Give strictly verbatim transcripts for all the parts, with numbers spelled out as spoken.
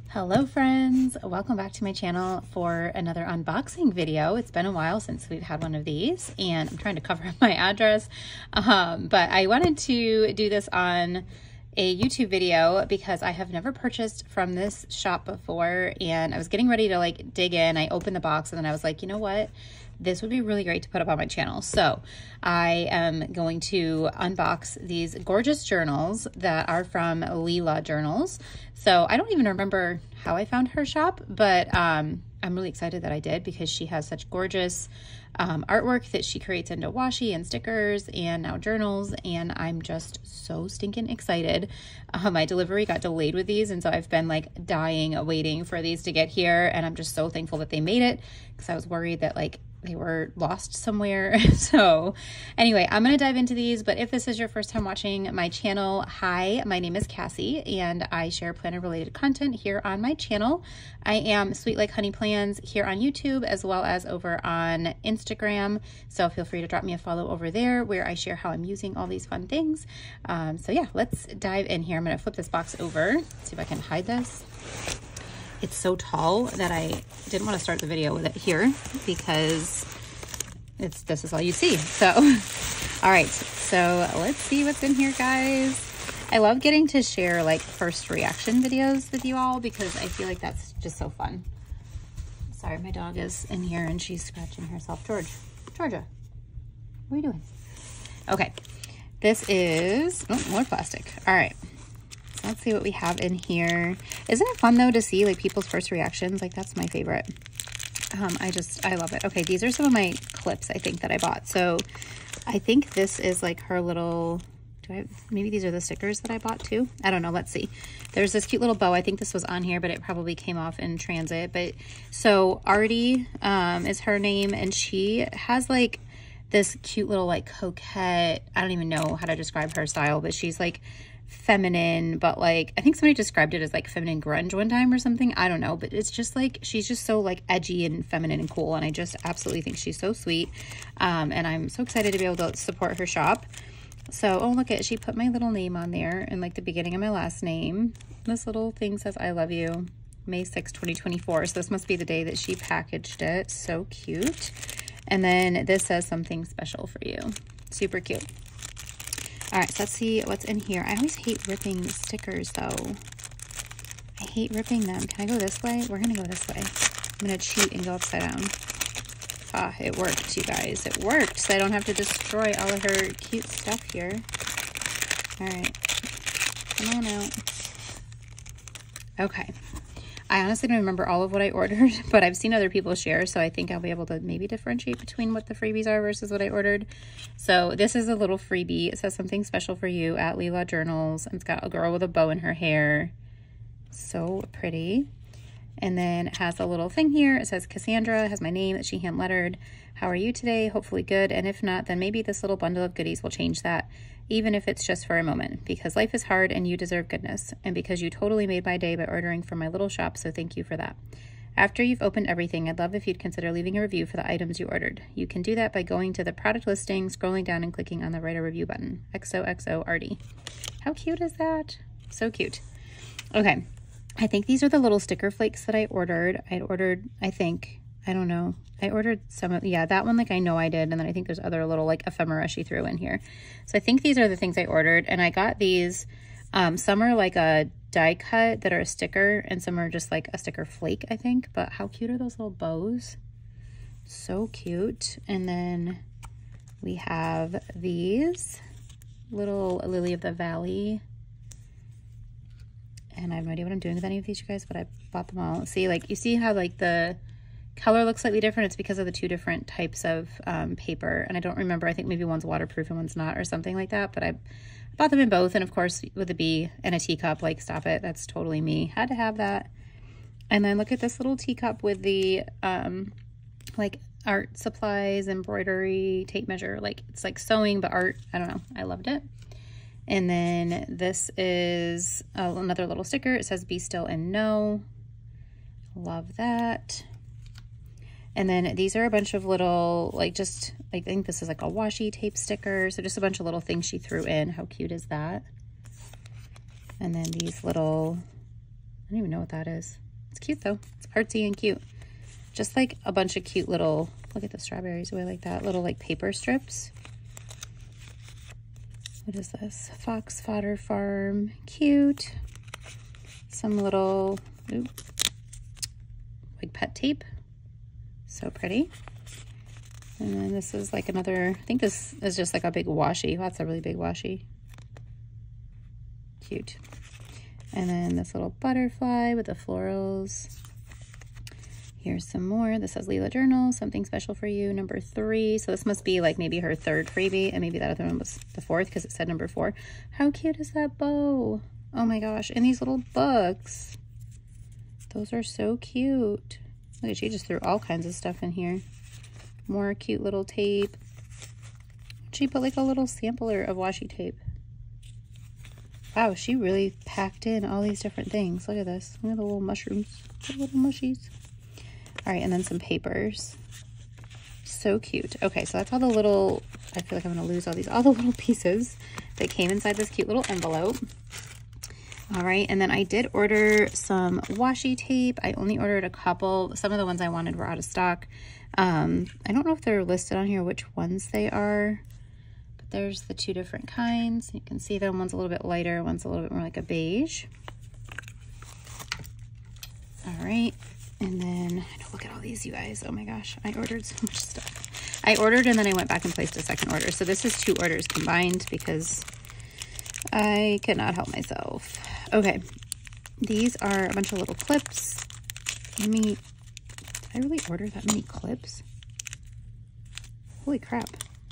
Hello friends, welcome back to my channel for another unboxing video. It's been a while since we've had one of these and I'm trying to cover up my address, um, but I wanted to do this on a YouTube video because I have never purchased from this shop before and I was getting ready to like dig in. I opened the box and then I was like, you know what? This would be really great to put up on my channel. So I am going to unbox these gorgeous journals that are from Leela Journals. So I don't even remember how I found her shop, but um, I'm really excited that I did because she has such gorgeous um, artwork that she creates into washi and stickers and now journals. And I'm just so stinking excited. Uh, my delivery got delayed with these. And so I've been like dying waiting for these to get here. And I'm just so thankful that they made it because I was worried that like they were lost somewhere. So anyway, I'm going to dive into these, but if this is your first time watching my channel, hi, my name is Cassie and I share planner related content here on my channel. I am Sweet Like Honey Plans here on YouTube as well as over on Instagram. So feel free to drop me a follow over there where I share how I'm using all these fun things. Um, so yeah, let's dive in here. I'm going to flip this box over, see if I can hide this. It's so tall that I didn't want to start the video with it here because it's this is all you see. So, all right, so let's see what's in here, guys. I love getting to share like first reaction videos with you all because I feel like that's just so fun. Sorry, my dog is in here and she's scratching herself. George, Georgia, what are you doing? Okay, this is, oh, more plastic. All right. Let's see what we have in here. Isn't it fun though to see like people's first reactions? Like that's my favorite. Um, I just, I love it. Okay, these are some of my clips I think that I bought. So I think this is like her little, do I, maybe these are the stickers that I bought too? I don't know, let's see. There's this cute little bow. I think this was on here, but it probably came off in transit. But so Artie um, is her name and she has like this cute little like coquette, I don't even know how to describe her style, but she's like feminine, but like I think somebody described it as like feminine grunge one time or something. I don't know, but it's just like she's just so like edgy and feminine and cool, and I just absolutely think she's so sweet. Um, and I'm so excited to be able to support her shop. So, oh look at, she put my little name on there and like the beginning of my last name. This little thing says I love you, May sixth, twenty twenty-four. So this must be the day that she packaged it. So cute. And then this says something special for you. Super cute. All right, so let's see what's in here. I always hate ripping stickers though. I hate ripping them. Can I go this way? We're gonna go this way. I'm gonna cheat and go upside down. Ah, it worked, you guys. It worked, so I don't have to destroy all of her cute stuff here. All right, come on out. Okay. I honestly don't remember all of what I ordered, but I've seen other people share, so I think I'll be able to maybe differentiate between what the freebies are versus what I ordered. So this is a little freebie. It says something special for you at Leela Journals, and it's got a girl with a bow in her hair. So pretty. And then it has a little thing here. It says Cassandra, it has my name that she hand lettered. How are you today? Hopefully good. And if not, then maybe this little bundle of goodies will change that, even if it's just for a moment, because life is hard and you deserve goodness. And because you totally made my day by ordering from my little shop, so thank you for that. After you've opened everything, I'd love if you'd consider leaving a review for the items you ordered. You can do that by going to the product listing, scrolling down and clicking on the write a review button. X O X O Artie. How cute is that? So cute. Okay. I think these are the little sticker flakes that I ordered. I ordered, I think, I don't know. I ordered some of, yeah, that one, like I know I did. And then I think there's other little like ephemera she threw in here. So I think these are the things I ordered. And I got these, um, some are like a die cut that are a sticker and some are just like a sticker flake, I think. But how cute are those little bows? So cute. And then we have these little Lily of the Valley. And I have no idea what I'm doing with any of these, you guys, but I bought them all. See, like, you see how, like, the color looks slightly different? It's because of the two different types of um, paper. And I don't remember. I think maybe one's waterproof and one's not or something like that. But I bought them in both. And, of course, with a bee and a teacup, like, stop it. That's totally me. Had to have that. And then look at this little teacup with the, um, like, art supplies, embroidery, tape measure. Like, it's like sewing, but art. I don't know. I loved it. And then this is uh, another little sticker. It says be still and know. Love that. And then these are a bunch of little, like just, I think this is like a washi tape sticker. So just a bunch of little things she threw in. How cute is that? And then these little I don't even know what that is. It's cute though. It's artsy and cute. Just like a bunch of cute little, look at the strawberries away like that, little like paper strips. What is this? Fox Fodder Farm, cute. Some little, ooh, like pet tape, so pretty. And then this is like another, I think this is just like a big washi. That's a really big washi. Cute. And then this little butterfly with the florals. Here's some more. This says Leela Journal, something special for you, number three. So this must be like maybe her third freebie, and maybe that other one was the fourth because it said number four. How cute is that bow? Oh my gosh. And these little books. Those are so cute. Look at, she just threw all kinds of stuff in here. More cute little tape. She put like a little sampler of washi tape. Wow, she really packed in all these different things. Look at this. Look at the little mushrooms. The little mushies. All right, and then some papers. So cute. Okay, so that's all the little, I feel like I'm gonna lose all these, all the little pieces that came inside this cute little envelope. All right, and then I did order some washi tape. I only ordered a couple. Some of the ones I wanted were out of stock. Um, I don't know if they're listed on here which ones they are, but there's the two different kinds. You can see them. One's a little bit lighter, one's a little bit more like a beige. All right. And then, look at all these, you guys. Oh my gosh, I ordered so much stuff. I ordered and then I went back and placed a second order. So this is two orders combined because I could not help myself. Okay, these are a bunch of little clips. Let me, did I really order that many clips? Holy crap.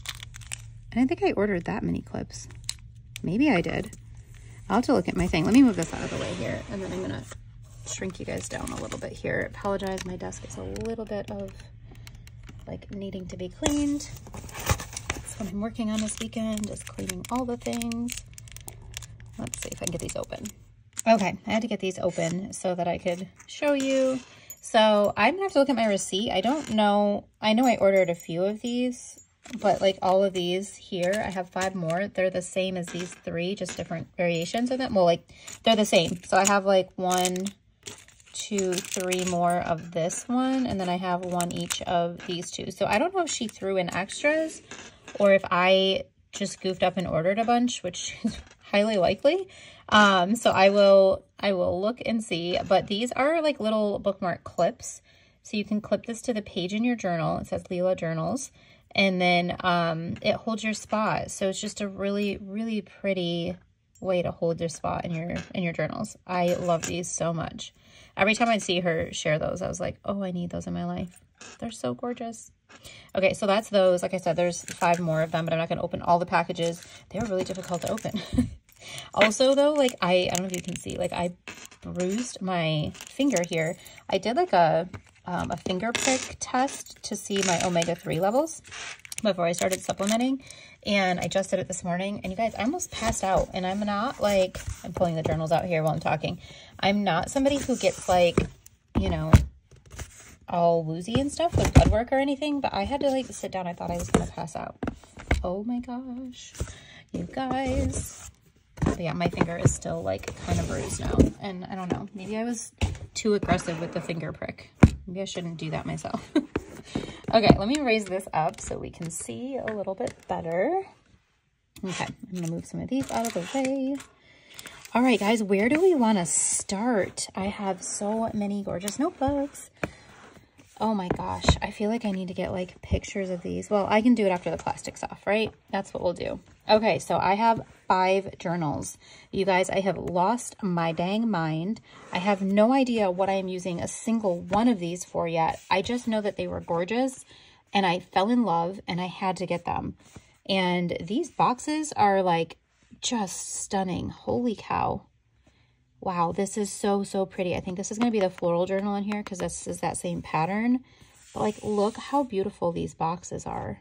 I didn't think I ordered that many clips. Maybe I did. I'll have to look at my thing. Let me move this out of the way here, and then I'm gonna shrink you guys down a little bit here. Apologize, my desk is a little bit of like needing to be cleaned. That's what I'm working on this weekend, is cleaning all the things. Let's see if I can get these open. Okay, I had to get these open so that I could show you. So I'm gonna have to look at my receipt. I don't know, I know I ordered a few of these, but like all of these here, I have five more. They're the same as these three, just different variations of them. Well, like they're the same. So I have like one, two, three more of this one, and then I have one each of these two. So I don't know if she threw in extras or if I just goofed up and ordered a bunch, which is highly likely. Um, so I will, I will look and see, but these are like little bookmark clips. So you can clip this to the page in your journal. It says Leela Journals, and then um, it holds your spot. So it's just a really, really pretty way to hold your spot in your, in your journals. I love these so much. Every time I see her share those, I was like, oh, I need those in my life. They're so gorgeous. Okay, so that's those. Like I said, there's five more of them, but I'm not going to open all the packages. They're really difficult to open. Also, though, like, I, I don't know if you can see, like, I bruised my finger here. I did, like, a, um, a finger prick test to see my omega three levels before I started supplementing, and I just did it this morning, and you guys, I almost passed out, and I'm not, like, I'm pulling the journals out here while I'm talking. I'm not somebody who gets, like, you know, all woozy and stuff with blood work or anything, but I had to, like, sit down. I thought I was going to pass out. Oh, my gosh. You guys. But yeah, my finger is still like kind of bruised now, and I don't know, maybe I was too aggressive with the finger prick. Maybe I shouldn't do that myself. Okay, let me raise this up so we can see a little bit better. Okay, I'm gonna move some of these out of the way. All right, guys, where do we want to start? I have so many gorgeous notebooks. Oh my gosh, I feel like I need to get like pictures of these. Well, I can do it after the plastic's off, right? That's what we'll do. Okay, so I have five journals. You guys, I have lost my dang mind. I have no idea what I am using a single one of these for yet. I just know that they were gorgeous and I fell in love and I had to get them. And these boxes are like just stunning. Holy cow. Wow, this is so, so pretty. I think this is going to be the floral journal in here because this is that same pattern. But like, look how beautiful these boxes are.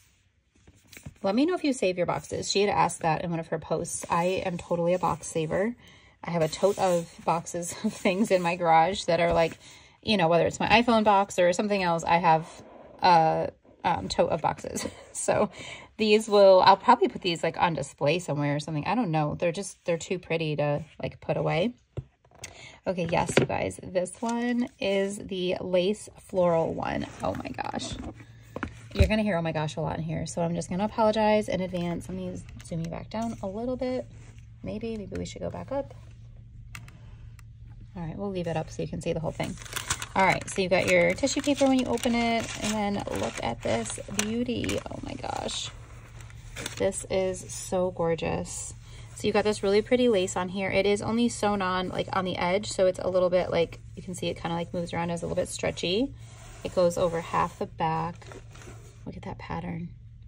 Let me know if you save your boxes. She had asked that in one of her posts. I am totally a box saver. I have a tote of boxes of things in my garage that are like, you know, whether it's my iPhone box or something else, I have a um, tote of boxes. So these will, I'll probably put these like on display somewhere or something. I don't know. They're just, they're too pretty to like put away. Okay, yes, you guys, this one is the lace floral one. Oh my gosh. You're going to hear oh my gosh a lot in here, so I'm just going to apologize in advance. Let me zoom you back down a little bit. Maybe, maybe we should go back up. All right, we'll leave it up so you can see the whole thing. All right, so you've got your tissue paper when you open it, and then look at this beauty. Oh my gosh. This is so gorgeous. So you've got this really pretty lace on here. It is only sewn on like on the edge, so it's a little bit like, you can see it kind of like moves around, it's a little bit stretchy. It goes over half the back. Look at that pattern.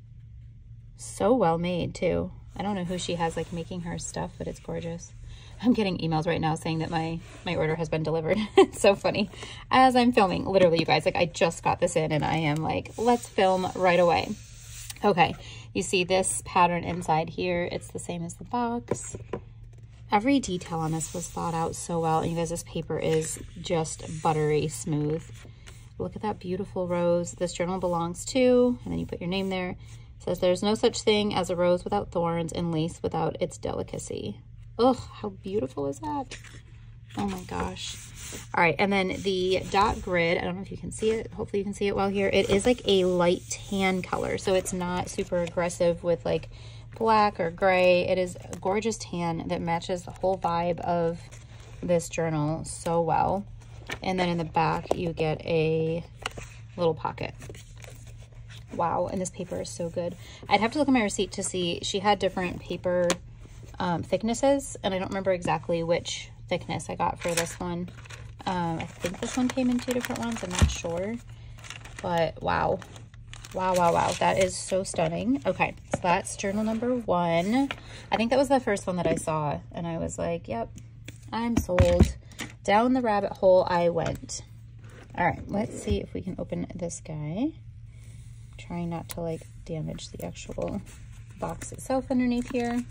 So well made too. I don't know who she has like making her stuff, but it's gorgeous. I'm getting emails right now saying that my, my order has been delivered. It's so funny. As I'm filming, literally you guys, like I just got this in and I am like, let's film right away. Okay, you see this pattern inside here. It's the same as the box. Every detail on this was thought out so well. And you guys, this paper is just buttery smooth. Look at that beautiful rose. This journal belongs to, and then you put your name there. It says, there's no such thing as a rose without thorns and lace without its delicacy. Ugh, how beautiful is that? Oh my gosh. All right, and then the dot grid, I don't know if you can see it. Hopefully you can see it well here. It is like a light tan color, so it's not super aggressive with like black or gray. It is a gorgeous tan that matches the whole vibe of this journal so well. And then in the back, you get a little pocket. Wow, and this paper is so good. I'd have to look at my receipt to see. She had different paper um, thicknesses, and I don't remember exactly which thickness I got for this one. Um, I think this one came in two different ones. I'm not sure. But wow. Wow, wow, wow. That is so stunning. Okay, so that's journal number one. I think that was the first one that I saw, and I was like, yep, I'm sold. Down the rabbit hole I went. All right, let's see if we can open this guy. Trying not to like damage the actual box itself underneath here.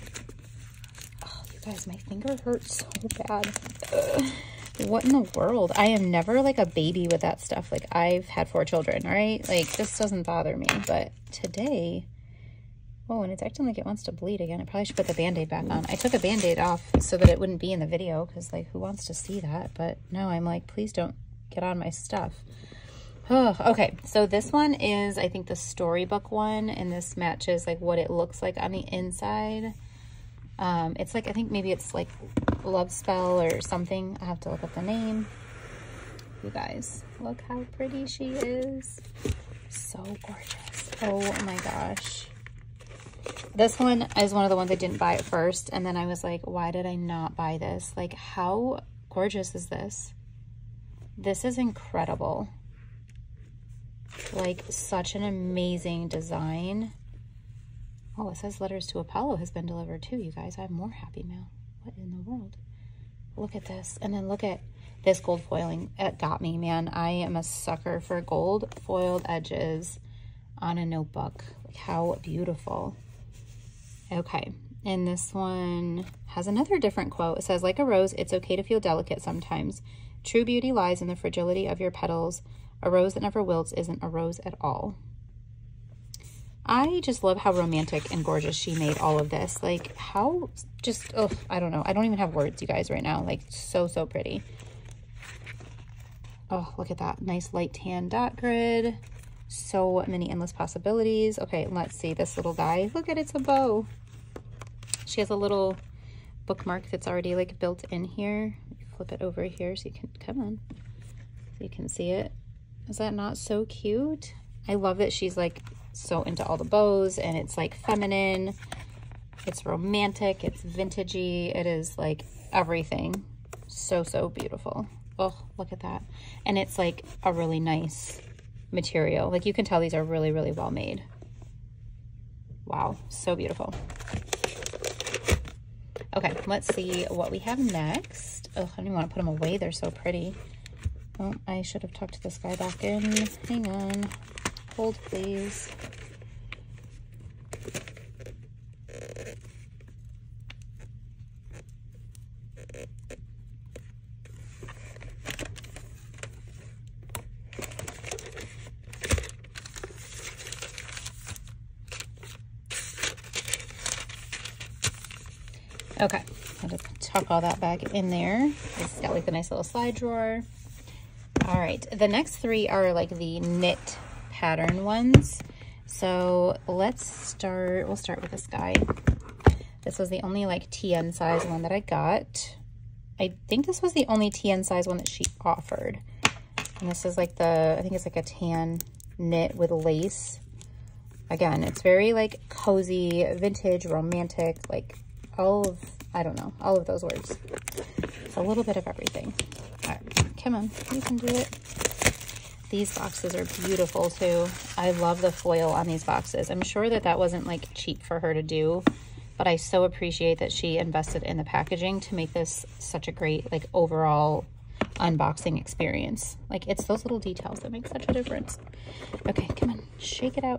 Oh, you guys, my finger hurts so bad. Ugh. What in the world? I am never like a baby with that stuff. Like I've had four children, all right? Like this doesn't bother me, but today, oh, and it's acting like it wants to bleed again. I probably should put the Band-Aid back on. I took a Band-Aid off so that it wouldn't be in the video because like who wants to see that? But no, I'm like, please don't get on my stuff. Oh, okay, so this one is, I think, the storybook one, and this matches like what it looks like on the inside. Um, it's like, I think maybe it's like Love Spell or something. I have to look up the name. You guys, look how pretty she is. So gorgeous. Oh my gosh. This one is one of the ones I didn't buy at first, and then I was like, why did I not buy this? Like, how gorgeous is this? This is incredible. Like, such an amazing design. Oh, it says letters to Apollo has been delivered too, you guys. I have more happy mail. What in the world? Look at this. And then look at this gold foiling. It got me, man. I am a sucker for gold foiled edges on a notebook. Like, how beautiful. Okay, and this one has another different quote. It says, like a rose, it's okay to feel delicate sometimes. True beauty lies in the fragility of your petals. A rose that never wilts isn't a rose at all. I just love how romantic and gorgeous she made all of this. Like, how just, oh, I don't know. I don't even have words, you guys, right now. Like, so, so pretty. Oh, look at that. Nice light tan dot grid. So many endless possibilities. Okay, let's see this little guy. Look at it, it's a bow. She has a little bookmark that's already like built in here. Flip it over here so you can, come on, so you can see it. Is that not so cute? I love that she's like so into all the bows, and it's like feminine, it's romantic, it's vintagey, it is like everything. So, so beautiful. Oh, look at that. And it's like a really nice material. Like you can tell these are really, really well made. Wow, so beautiful. Okay, let's see what we have next. Oh, I don't even want to put them away. They're so pretty. Oh, I should have tucked this guy back in. Hang on. Hold, please. Okay, I'll just tuck all that back in there. It's got like a nice little slide drawer. All right, the next three are like the knit pattern ones. So let's start, we'll start with this guy. This was the only like T N size one that I got. I think this was the only T N size one that she offered. And this is like the, I think it's like a tan knit with lace. Again, it's very like cozy, vintage, romantic, like all of, I don't know, all of those words. It's a little bit of everything. All right, come on, you can do it. These boxes are beautiful too. I love the foil on these boxes. I'm sure that that wasn't like cheap for her to do, but I so appreciate that she invested in the packaging to make this such a great like overall unboxing experience. Like it's those little details that make such a difference. Okay, come on, shake it out.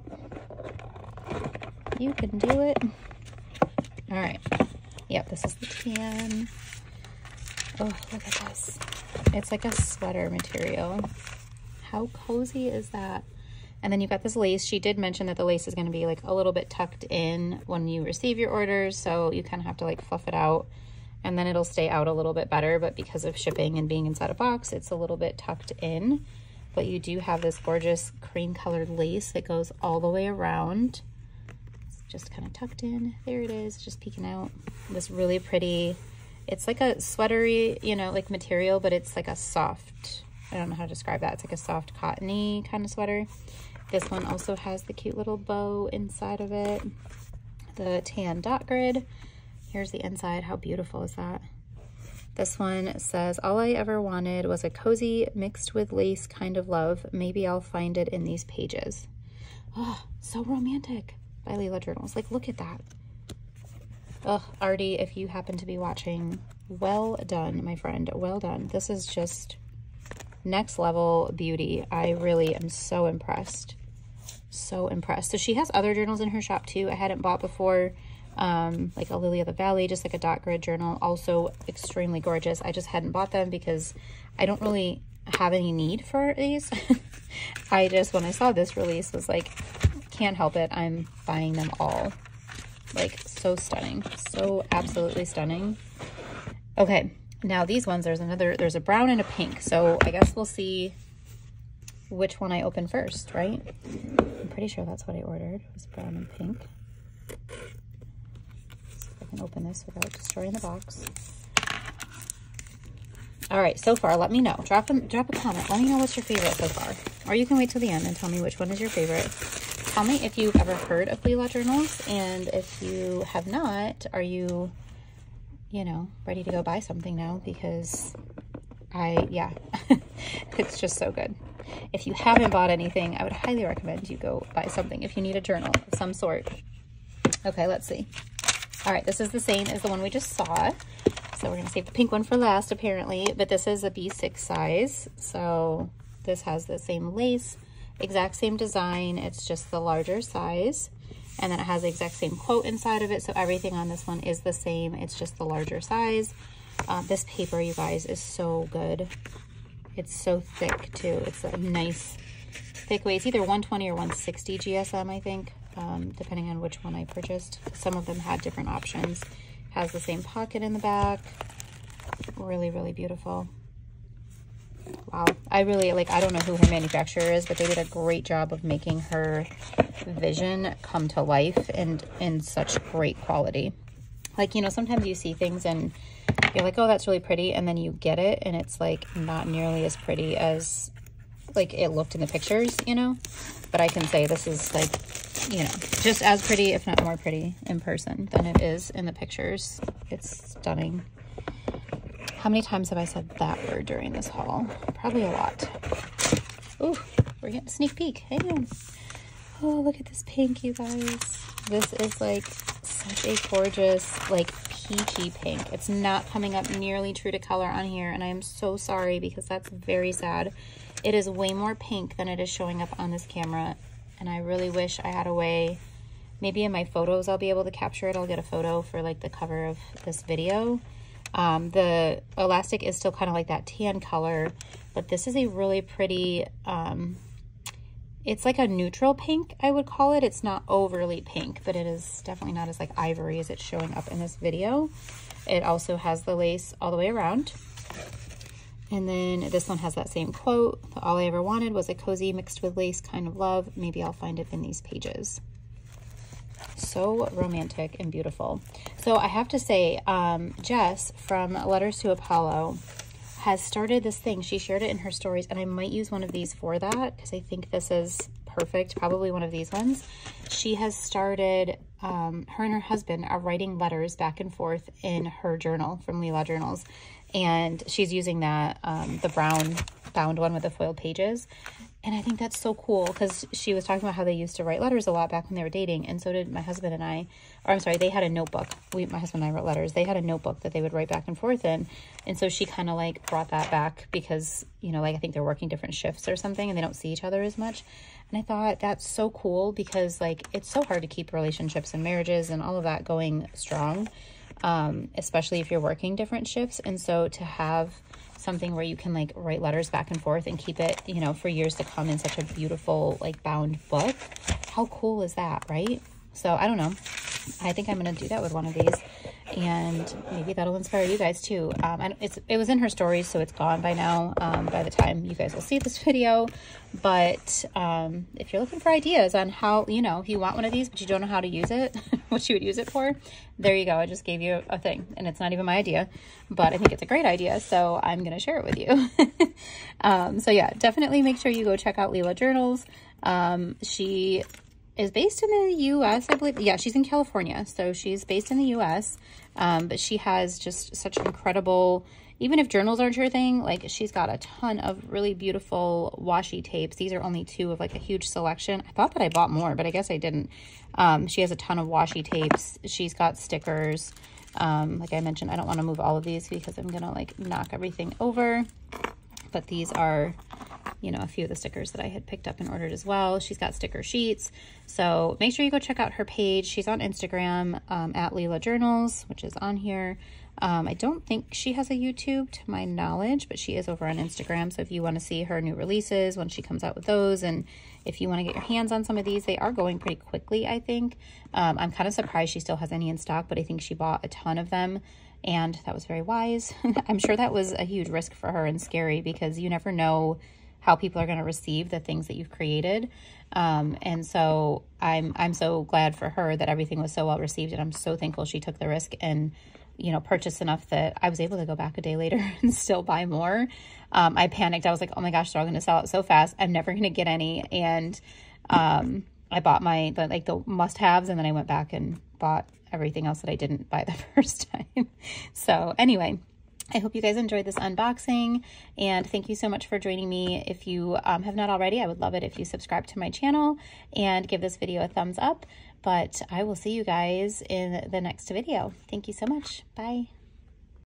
You can do it. All right. Yep, this is the tan. Oh, look at this. It's like a sweater material. How cozy is that? And then you've got this lace. She did mention that the lace is going to be like a little bit tucked in when you receive your orders, so you kind of have to like fluff it out, and then it'll stay out a little bit better. But because of shipping and being inside a box, it's a little bit tucked in. But you do have this gorgeous cream colored lace that goes all the way around. It's just kind of tucked in. There it is, just peeking out. This really pretty, it's like a sweatery, you know, like material, but it's like a soft, I don't know how to describe that. It's like a soft cottony kind of sweater. This one also has the cute little bow inside of it. The tan dot grid. Here's the inside. How beautiful is that? This one says, all I ever wanted was a cozy mixed with lace kind of love. Maybe I'll find it in these pages. Oh, so romantic. By Leela Journals. Like, look at that. Oh, Artie, if you happen to be watching, well done, my friend. Well done. This is just next level beauty. I really am so impressed. So impressed. So she has other journals in her shop too. I hadn't bought before. Um, like a Lily of the Valley, just like a dot grid journal, also extremely gorgeous. I just hadn't bought them because I don't really have any need for these. I just, when I saw this release, was like, can't help it. I'm buying them all. Like, so stunning. So absolutely stunning. Okay, now these ones, there's another, there's a brown and a pink. So I guess we'll see which one I open first, right? I'm pretty sure that's what I ordered, was brown and pink. I can open this without destroying the box. All right, so far, let me know. Drop a, drop a comment. Let me know what's your favorite so far. Or you can wait till the end and tell me which one is your favorite. Tell me if you've ever heard of Leela Journals, and if you have not, are you, you know, ready to go buy something now? Because I, yeah, it's just so good. If you haven't bought anything, I would highly recommend you go buy something if you need a journal of some sort. Okay, let's see. All right, this is the same as the one we just saw. So we're gonna save the pink one for last, apparently, but this is a B six size. So this has the same lace, exact same design. It's just the larger size. And then it has the exact same quote inside of it. So everything on this one is the same. It's just the larger size. Uh, this paper, you guys, is so good. It's so thick too. It's a nice thick weight. It's either one twenty or one sixty G S M, I think, um, depending on which one I purchased. Some of them had different options. Has the same pocket in the back. Really, really beautiful. Wow. I really, like, I don't know who her manufacturer is, but they did a great job of making her vision come to life and in such great quality. Like, you know, sometimes you see things and you're like, oh, that's really pretty. And then you get it and it's like not nearly as pretty as like it looked in the pictures, you know? But I can say this is like, you know, just as pretty, if not more pretty in person than it is in the pictures. It's stunning. How many times have I said that word during this haul? Probably a lot. Ooh, we're getting a sneak peek. Hang on. Oh, look at this pink, you guys. This is like such a gorgeous, like peachy pink. It's not coming up nearly true to color on here, and I am so sorry because that's very sad. It is way more pink than it is showing up on this camera, and I really wish I had a way, maybe in my photos I'll be able to capture it. I'll get a photo for like the cover of this video. Um, the elastic is still kind of like that tan color, but this is a really pretty, um, it's like a neutral pink, I would call it. It's not overly pink, but it is definitely not as like ivory as it's showing up in this video. It also has the lace all the way around. And then this one has that same quote, all I ever wanted was a cozy mixed with lace kind of love. Maybe I'll find it in these pages. So romantic and beautiful. So I have to say, um, Jess from Letters to Apollo has started this thing. She shared it in her stories, and I might use one of these for that because I think this is perfect, probably one of these ones. She has started, um, her and her husband are writing letters back and forth in her journal from Leela Journals. And she's using that, um, the brown bound one with the foiled pages. And I think that's so cool because she was talking about how they used to write letters a lot back when they were dating. And so did my husband and I, or I'm sorry, they had a notebook. We, my husband and I wrote letters. They had a notebook that they would write back and forth in. And so she kind of like brought that back because, you know, like I think they're working different shifts or something and they don't see each other as much. And I thought that's so cool because like it's so hard to keep relationships and marriages and all of that going strong. Um, especially if you're working different shifts. And so to have something where you can like write letters back and forth and keep it, you know, for years to come in such a beautiful like bound book, how cool is that, right? So I don't know. I think I'm going to do that with one of these, and maybe that'll inspire you guys too. Um, and it's, it was in her stories, so it's gone by now, um, by the time you guys will see this video. But um, if you're looking for ideas on how, you know, if you want one of these, but you don't know how to use it, what you would use it for, there you go. I just gave you a thing, and it's not even my idea, but I think it's a great idea. So I'm going to share it with you. um, so yeah, definitely make sure you go check out Leela Journals. Um, she is based in the U S, I believe. Yeah, she's in California, so she's based in the U S, um, but she has just such incredible, even if journals aren't your thing, like she's got a ton of really beautiful washi tapes. These are only two of like a huge selection. I thought that I bought more, but I guess I didn't. Um, she has a ton of washi tapes. She's got stickers. Um, like I mentioned, I don't want to move all of these because I'm gonna like knock everything over, but these are, you know, a few of the stickers that I had picked up and ordered as well. She's got sticker sheets. So make sure you go check out her page. She's on Instagram, um, at Leela Journals, which is on here. Um, I don't think she has a YouTube to my knowledge, but she is over on Instagram. So if you want to see her new releases when she comes out with those, and if you want to get your hands on some of these, they are going pretty quickly, I think. Um, I'm kind of surprised she still has any in stock, but I think she bought a ton of them, and that was very wise. I'm sure that was a huge risk for her and scary because you never know how people are going to receive the things that you've created. Um, and so I'm, I'm so glad for her that everything was so well received, and I'm so thankful she took the risk and, you know, purchased enough that I was able to go back a day later and still buy more. Um, I panicked. I was like, oh my gosh, they're all going to sell out so fast. I'm never going to get any. And, um, I bought my, the, like the must-haves, and then I went back and bought everything else that I didn't buy the first time. So anyway, I hope you guys enjoyed this unboxing, and thank you so much for joining me. If you um, have not already, I would love it if you subscribe to my channel and give this video a thumbs up, but I will see you guys in the next video. Thank you so much. Bye.